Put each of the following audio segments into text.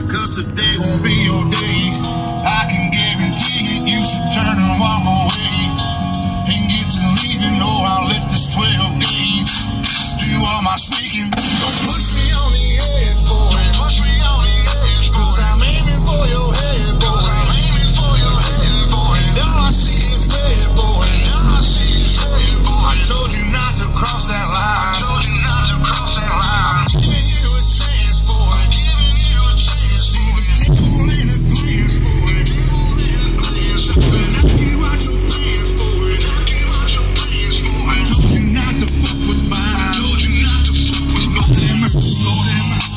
'cause today won't be your day. I can guarantee it, you should turn and walk away and get to leaving, or I'll let this 12 gauge do all my speaking. Don't push me on the edge, boy. Don't push me on the edge, boy. 'Cause I'm aiming for your head, boy. I'm aiming for your head, boy. And all I see is red, boy. And all I see is red, boy. I told you not to cross that line. I told you not to cross that line. I'm giving you a chance, boy. I'm giving you a chance. See the devil in a glance, boy. So knock you out your plans, boy. Knock you out your plans, boy. I told you not to fuck with mine. I told you not to fuck with mine. Lord have mercy, Lord have mercy.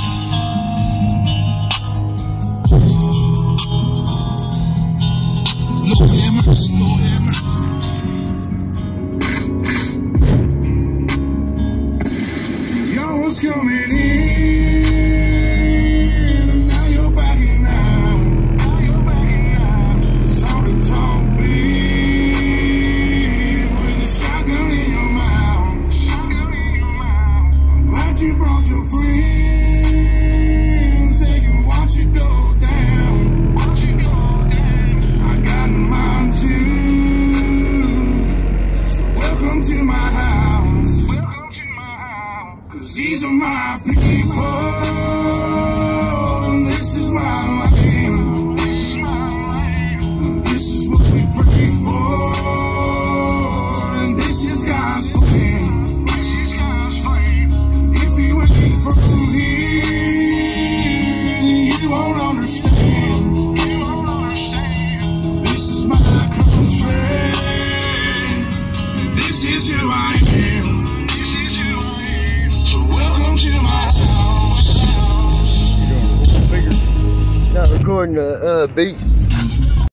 Lord have mercy, Lord have mercy. Y'all was coming in, and now you're backing out. It's all the talk big with a shotgun in your mouth. I'm glad you brought your friends, they can watch it go down. I got mine too, so welcome to my house. 'Cause these are my people, and this is my land. And this is what we pray for, and this is God's plan. If you ain't from here, you won't understand. This is my country, and this is who I am. So welcome to my house. Not recording the beats.